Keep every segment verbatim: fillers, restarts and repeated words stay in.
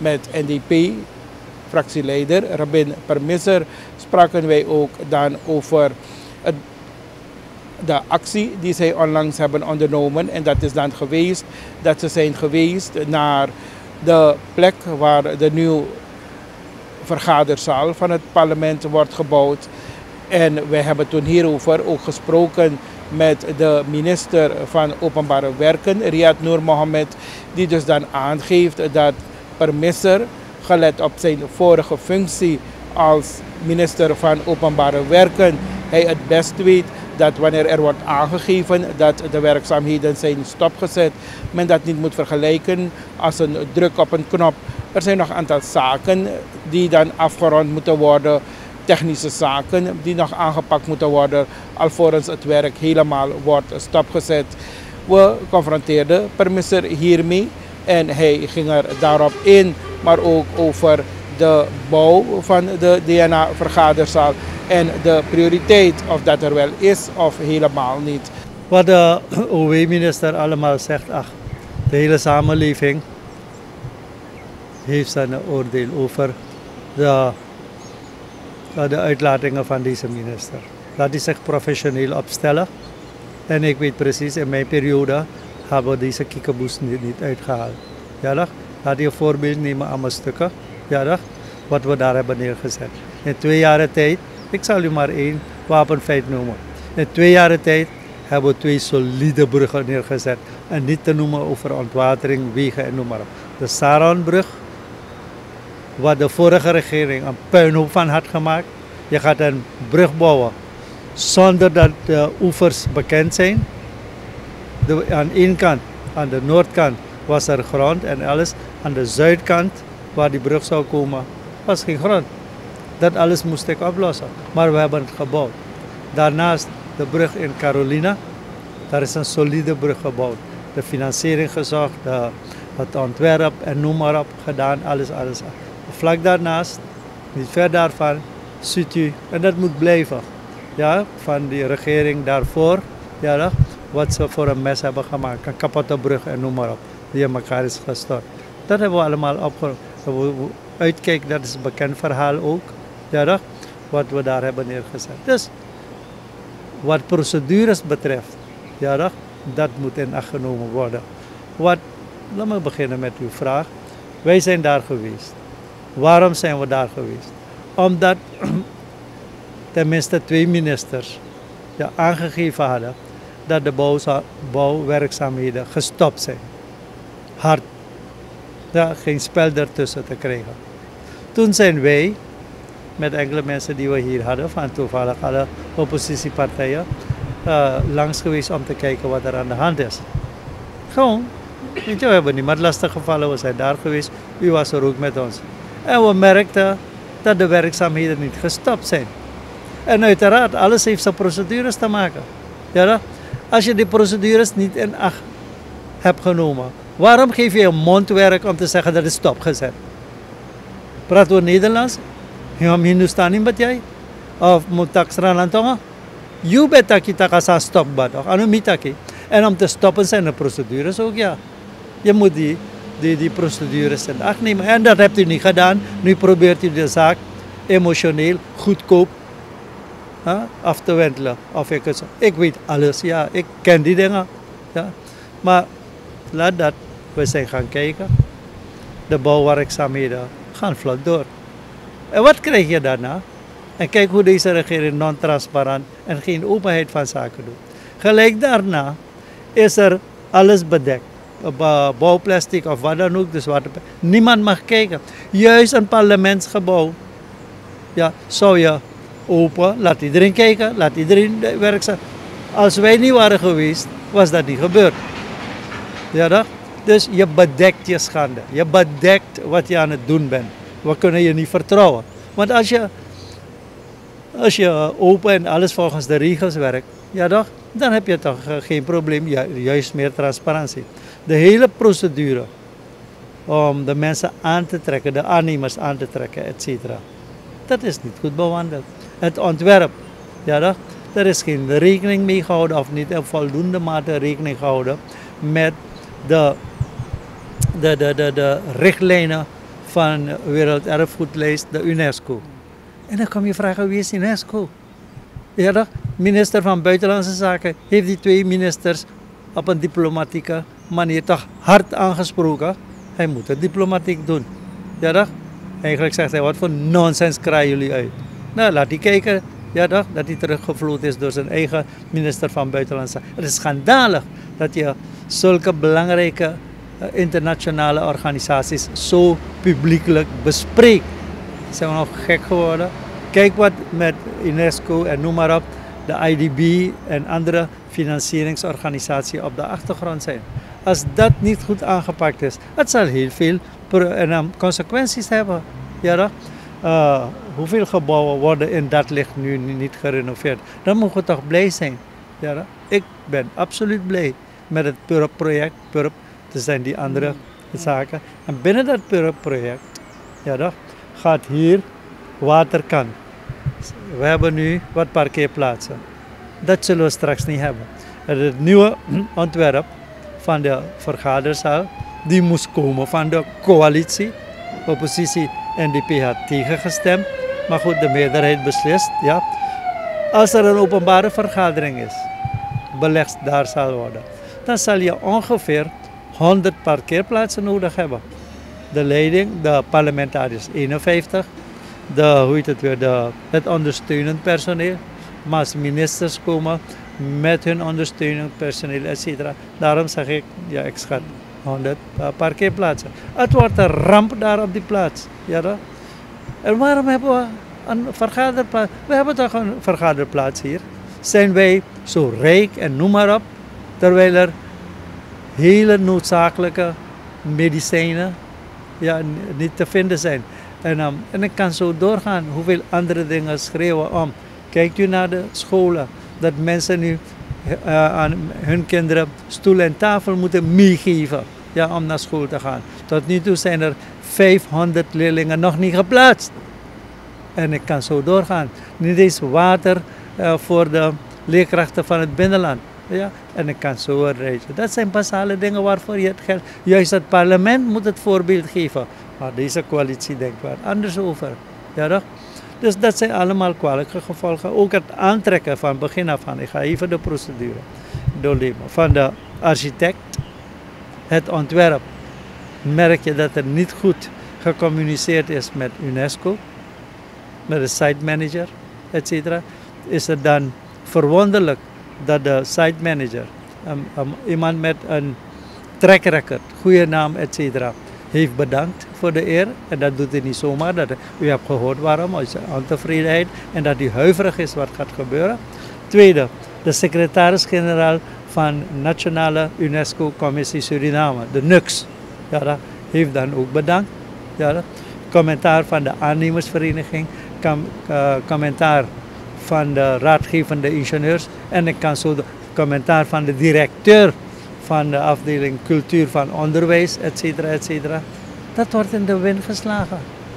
met N D P-fractieleider Rabin Permisser spraken wij ook dan over het, de actie die zij onlangs hebben ondernomen. En dat is dan geweest dat ze zijn geweest naar de plek waar de nieuwe vergaderzaal van het parlement wordt gebouwd. En wij hebben toen hierover ook gesproken met de minister van Openbare Werken, Riyad Noor Mohammed, die dus dan aangeeft dat Permisser, gelet op zijn vorige functie als minister van Openbare Werken, hij het best weet dat wanneer er wordt aangegeven dat de werkzaamheden zijn stopgezet, men dat niet moet vergelijken als een druk op een knop. Er zijn nog een aantal zaken die dan afgerond moeten worden, technische zaken die nog aangepakt moeten worden, alvorens het werk helemaal wordt stopgezet. We confronteerden Permisser hiermee en hij ging er daarop in, maar ook over de bouw van de D N A-vergaderzaal en de prioriteit, of dat er wel is of helemaal niet. Wat de O W-minister allemaal zegt, ach, de hele samenleving heeft zijn oordeel over de, de uitlatingen van deze minister. Laat hij zich professioneel opstellen. En ik weet precies, in mijn periode hebben we deze kiekeboes niet, niet uitgehaald. Ja, toch? Laat je een voorbeeld nemen aan mijn stukken. Ja, toch? Wat we daar hebben neergezet. In twee jaren tijd, ik zal u maar één wapenfeit noemen. In twee jaren tijd hebben we twee solide bruggen neergezet. En niet te noemen over ontwatering, wegen en noem maar op. De Saronbrug, waar de vorige regering een puinhoop van had gemaakt. Je gaat een brug bouwen zonder dat de oevers bekend zijn. De, aan één kant, aan de noordkant, was er grond en alles. Aan de zuidkant, waar die brug zou komen, was geen grond. Dat alles moest ik oplossen. Maar we hebben het gebouwd. Daarnaast de brug in Carolina. Daar is een solide brug gebouwd. De financiering gezocht, de, het ontwerp en noem maar op gedaan. Alles, alles. Vlak daarnaast, niet ver daarvan, ziet u, en dat moet blijven. Ja, van die regering daarvoor. Ja, wat ze voor een mes hebben gemaakt. Een kapotte brug en noem maar op. Die in elkaar is gestort. Dat hebben we allemaal opgeroepen. Uitkijk, dat is een bekend verhaal ook. Ja, wat we daar hebben neergezet. Dus wat procedures betreft, ja, dat moet in acht genomen worden. Wat, laat me beginnen met uw vraag. Wij zijn daar geweest. Waarom zijn we daar geweest? Omdat tenminste twee ministers ja, aangegeven hadden dat de bouw, bouwwerkzaamheden gestopt zijn. Hard. Ja, geen spel ertussen te krijgen. Toen zijn wij, met enkele mensen die we hier hadden, van toevallig alle oppositiepartijen, uh, langs geweest om te kijken wat er aan de hand is. Gewoon, weet je, we hebben niemand lastig gevallen, we zijn daar geweest, u was er ook met ons. En we merkten dat de werkzaamheden niet gestopt zijn. En uiteraard, alles heeft zijn procedures te maken. Ja, als je die procedures niet in acht hebt genomen, waarom geef je een mondwerk om te zeggen dat het stopgezet? Praten we Nederlands? Hingam Hindustani bat jij? Of moet ik Sranantonga? Je bent dat je dat stopbad, of anu mitaki. En om te stoppen zijn de procedures ook, ja. Je moet die, die, die procedures in acht nemen. En dat hebt u niet gedaan. Nu probeert u de zaak emotioneel, goedkoop huh, af te wentelen. Of ik, het zo. Ik weet alles, ja. Ik ken die dingen. Ja. Maar laat dat. We zijn gaan kijken. De bouwwerkzaamheden gaan vlot door. En wat krijg je daarna? En kijk hoe deze regering non-transparant en geen openheid van zaken doet. Gelijk daarna is er alles bedekt. Bouwplastic of wat dan ook. Dus wat, niemand mag kijken. Juist een parlementsgebouw. Ja, zou je open, laat iedereen kijken, laat iedereen werkzaam. Als wij niet waren geweest, was dat niet gebeurd. Ja, dat? Dus je bedekt je schande. Je bedekt wat je aan het doen bent. We kunnen je niet vertrouwen. Want als je, als je open en alles volgens de regels werkt, ja toch, dan heb je toch geen probleem, juist meer transparantie. De hele procedure om de mensen aan te trekken, de aannemers aan te trekken, et cetera. Dat is niet goed bewandeld. Het ontwerp, ja toch, er is geen rekening mee gehouden of niet in voldoende mate rekening gehouden met de, de, de, de, de richtlijnen van Werelderfgoedlijst, de UNESCO. En dan kom je vragen, wie is UNESCO? Ja, de minister van Buitenlandse Zaken heeft die twee ministers op een diplomatieke manier toch hard aangesproken. Hij moet het diplomatiek doen. Ja, toch? Eigenlijk zegt hij, wat voor nonsens krijgen jullie uit? Nou, laat die kijken. Ja, toch? Dat hij teruggevloed is door zijn eigen minister van Buitenlandse Zaken. Het is schandalig dat je zulke belangrijke uh, internationale organisaties zo publiekelijk bespreekt. Zijn we nog gek geworden? Kijk wat met UNESCO en noem maar op, de I D B en andere financieringsorganisaties op de achtergrond zijn. Als dat niet goed aangepakt is, het zal heel veel en, um, consequenties hebben. Ja, uh, hoeveel gebouwen worden in dat licht nu niet gerenoveerd? Dan mogen we toch blij zijn. Ja, ik ben absoluut blij met het P U R P-project. P U R P, dat zijn die andere zaken. En binnen dat P U R P-project ja, gaat hier waterkan. We hebben nu wat parkeerplaatsen. Dat zullen we straks niet hebben. Het nieuwe ontwerp van de vergaderzaal, die moest komen van de coalitie. Oppositie N D P had tegengestemd. Maar goed, de meerderheid beslist. Ja. Als er een openbare vergadering is, belegd daar zal worden, dan zal je ongeveer honderd parkeerplaatsen nodig hebben. De leiding, de parlementariërs eenenvijftig. De, hoe heet het weer, de, het ondersteunend personeel. Maar als ministers komen met hun ondersteunend personeel, et cetera. Daarom zeg ik, ja, ik schat honderd uh, parkeerplaatsen. Het wordt een ramp daar op die plaats. Ja, dat? En waarom hebben we een vergaderplaats? We hebben toch een vergaderplaats hier. Zijn wij zo rijk en noem maar op, terwijl er hele noodzakelijke medicijnen ja, niet te vinden zijn. En, um, en ik kan zo doorgaan hoeveel andere dingen schreeuwen om. Kijkt u naar de scholen, dat mensen nu uh, aan hun kinderen stoel en tafel moeten meegeven ja, om naar school te gaan. Tot nu toe zijn er vijfhonderd leerlingen nog niet geplaatst. En ik kan zo doorgaan. Niet eens water uh, voor de leerkrachten van het binnenland. Ja? En ik kan zo een rijtje. Dat zijn basale dingen waarvoor je het geld... Juist het parlement moet het voorbeeld geven. Maar deze coalitie denkt waar anders over. Ja, toch? Dus dat zijn allemaal kwalijke gevolgen. Ook het aantrekken van begin af aan. Ik ga even de procedure doornemen. Van de architect, het ontwerp, merk je dat er niet goed gecommuniceerd is met UNESCO, met de site manager, et cetera. Is het dan verwonderlijk dat de site manager, um, um, iemand met een track record, goede naam, et cetera, heeft bedankt voor de eer. En dat doet hij niet zomaar. Dat, u hebt gehoord waarom, uit zijn ontevredenheid. En dat hij huiverig is wat gaat gebeuren. Tweede, de secretaris-generaal van Nationale UNESCO-commissie Suriname, de N U X. Ja, dat heeft dan ook bedankt. Ja, dat. Commentaar van de aannemersvereniging. Com, uh, commentaar van de raadgevende ingenieurs. En ik kan zo de commentaar van de directeur van de afdeling cultuur van onderwijs, et cetera, et cetera. Dat wordt in de wind geslagen.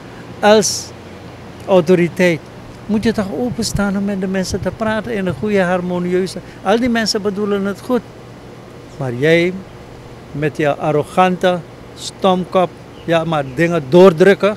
Als autoriteit moet je toch openstaan om met de mensen te praten in een goede, harmonieuze... Al die mensen bedoelen het goed. Maar jij, met je arrogante stomkop, ja, maar dingen doordrukken,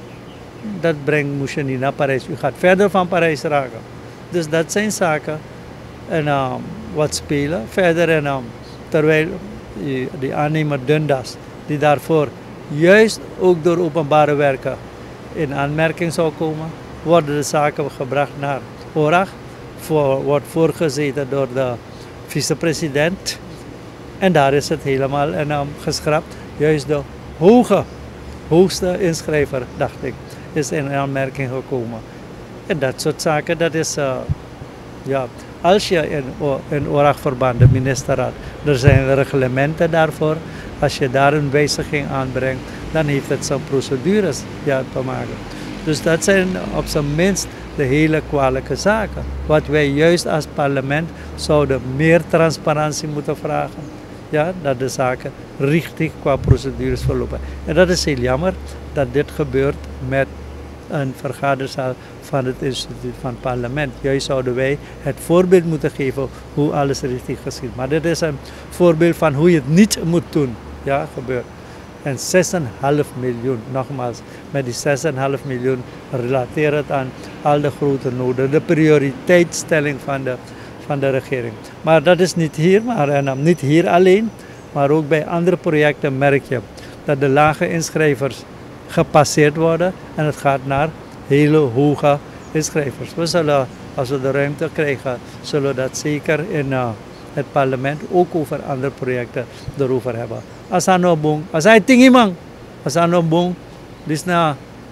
dat brengt moest je niet naar Parijs. U gaat verder van Parijs raken. Dus dat zijn zaken. En uh, wat spelen verder en... Um, Terwijl die, die aannemer Dundas, die daarvoor juist ook door openbare werken in aanmerking zou komen, worden de zaken gebracht naar O R A G, voor, wordt voorgezeten door de vicepresident. En daar is het helemaal en, um, geschrapt. Juist de hoge, hoogste inschrijver, dacht ik, is in aanmerking gekomen. En dat soort zaken, dat is... Uh, ja, als je in, in O R A G-verband, de ministerraad, er zijn reglementen daarvoor. Als je daar een wijziging aanbrengt, dan heeft het zijn procedures ja, te maken. Dus dat zijn op zijn minst de hele kwalijke zaken. Wat wij juist als parlement zouden meer transparantie moeten vragen. Ja, dat de zaken richtig qua procedures verlopen. En dat is heel jammer dat dit gebeurt met een vergaderzaal van het instituut van het parlement. Juist zouden wij het voorbeeld moeten geven hoe alles richtig geschiet. Maar dit is een voorbeeld van hoe je het niet moet doen. Ja, gebeurt. En zes komma vijf miljoen, nogmaals, met die zes komma vijf miljoen relateert het aan al de grote noden, de prioriteitsstelling van de, van de regering. Maar dat is niet hier, maar en, um, niet hier alleen, maar ook bij andere projecten merk je dat de lage inschrijvers gepasseerd worden en het gaat naar hele hoge inschrijvers. We zullen, als we de ruimte krijgen, zullen we dat zeker in uh, het parlement ook over andere projecten erover hebben. Als ano bong, als hij tingi man, als ano bong, dus na,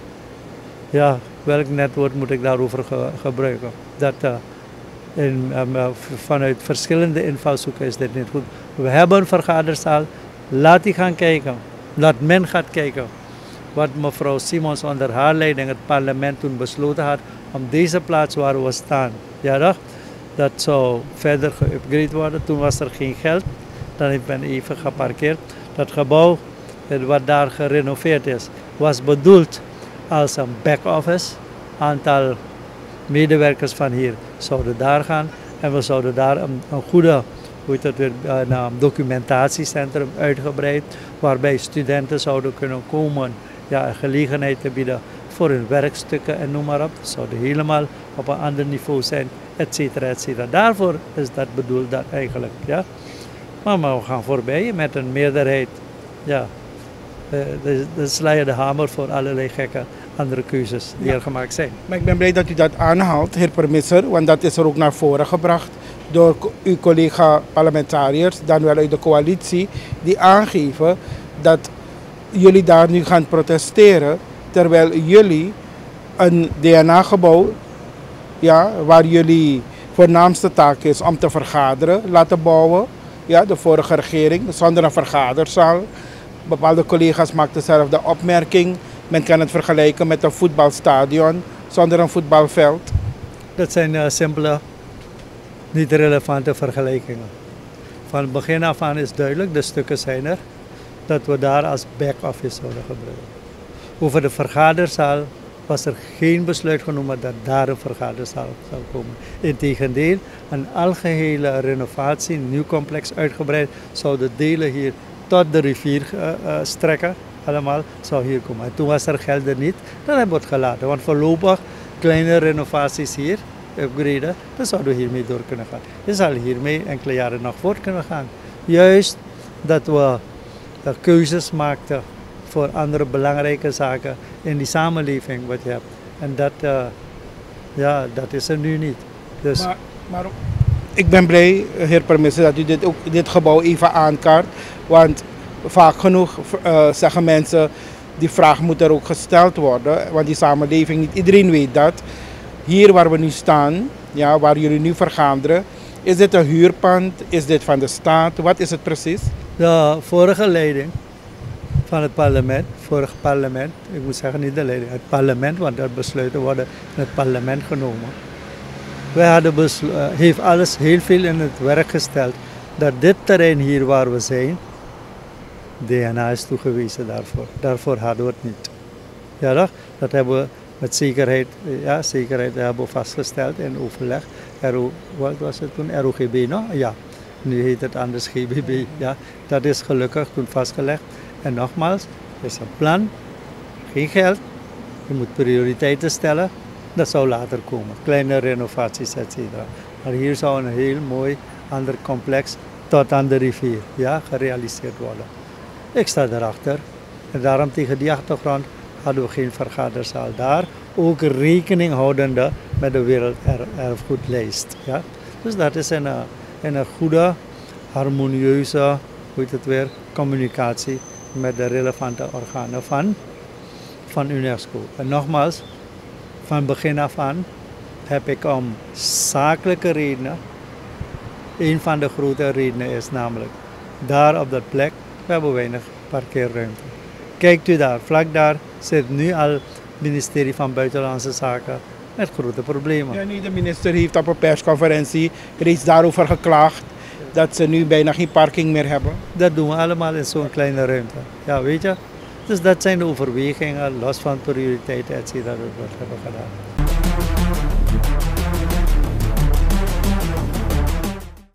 ja, welk netwoord moet ik daarover ge, gebruiken? Dat uh, in, um, uh, vanuit verschillende invalshoeken is dit niet goed. We hebben een vergaderzaal, laat die gaan kijken, laat men gaat kijken. Wat mevrouw Simons onder haar leiding het parlement toen besloten had om deze plaats waar we staan, ja, dat, dat zou verder geüpgrade worden. Toen was er geen geld, dan heeft men even geparkeerd. Dat gebouw wat daar gerenoveerd is, was bedoeld als een back-office. Aantal medewerkers van hier zouden daar gaan en we zouden daar een, een goede hoe heet het weer, een documentatiecentrum uitgebreid, waarbij studenten zouden kunnen komen, ja, een gelegenheid te bieden voor hun werkstukken en noem maar op. Het zou helemaal op een ander niveau zijn, et cetera, et cetera. Daarvoor is dat bedoeld dat eigenlijk, ja. Maar, maar we gaan voorbij met een meerderheid, ja. Dan sla je de hamer voor allerlei gekke andere keuzes die ja. er gemaakt zijn. Maar ik ben blij dat u dat aanhaalt, heer Permisser, want dat is er ook naar voren gebracht door uw collega-parlementariërs, dan wel uit de coalitie, die aangeven dat jullie daar nu gaan protesteren, terwijl jullie een D N A-gebouw, ja, waar jullie voornaamste taak is om te vergaderen, laten bouwen. Ja, de vorige regering, zonder een vergaderzaal. Bepaalde collega's maakten zelf de opmerking, men kan het vergelijken met een voetbalstadion zonder een voetbalveld. Dat zijn uh, simpele, niet relevante vergelijkingen. Van het begin af aan is duidelijk, de stukken zijn er, dat we daar als back-office zouden gebruiken. Over de vergaderzaal was er geen besluit genomen dat daar een vergaderzaal zou komen. Integendeel, een algehele renovatie, een nieuw complex uitgebreid, zouden delen hier tot de rivier uh, uh, strekken, allemaal zou hier komen. En toen was er geld er niet, dan hebben we het gelaten. Want voorlopig kleine renovaties hier, upgraden, dan zouden we hiermee door kunnen gaan. Je zal hiermee enkele jaren nog voort kunnen gaan. Juist dat we uh, keuzes maakten voor andere belangrijke zaken in die samenleving wat je hebt. En dat, uh, ja, dat is er nu niet. Dus maar, maar ik ben blij, heer Permisser, dat u dit, ook, dit gebouw even aankaart. Want vaak genoeg uh, zeggen mensen, die vraag moet er ook gesteld worden. Want die samenleving, niet iedereen weet dat. Hier waar we nu staan, ja, waar jullie nu vergaderen, is dit een huurpand? Is dit van de staat? Wat is het precies? De vorige leiding van het parlement, vorig parlement, ik moet zeggen niet de leiding, het parlement, want dat besluiten worden in het parlement genomen. Wij hadden beslu- uh, heeft alles heel veel in het werk gesteld dat dit terrein hier waar we zijn, D N A is toegewezen daarvoor. Daarvoor hadden we het niet. Ja, dat, dat hebben we met zekerheid, ja, zekerheid hebben we vastgesteld in overleg. R O, wat was het toen? R O G B, no? Ja. Nu heet het anders G B B. Ja, dat is gelukkig toen vastgelegd. En nogmaals, er is een plan, geen geld. Je moet prioriteiten stellen. Dat zou later komen. Kleine renovaties, et cetera. Maar hier zou een heel mooi ander complex tot aan de rivier, ja, gerealiseerd worden. Ik sta erachter. En daarom tegen die achtergrond hadden we geen vergaderzaal daar. Ook rekening houdende met de werelderfgoedlijst. Ja. Dus dat is een, een goede, harmonieuze, hoe heet het weer, communicatie met de relevante organen van, van UNESCO. En nogmaals, van begin af aan heb ik om zakelijke redenen, een van de grote redenen is namelijk, daar op dat plek, we hebben weinig parkeerruimte. Kijkt u daar, vlak daar zit nu al het ministerie van Buitenlandse Zaken met grote problemen. Ja, nee, de minister heeft op een persconferentie reeds daarover geklaagd dat ze nu bijna geen parking meer hebben. Dat doen we allemaal in zo'n kleine ruimte. Ja, weet je? Dus dat zijn de overwegingen, los van prioriteiten, et cetera, dat we hebben gedaan.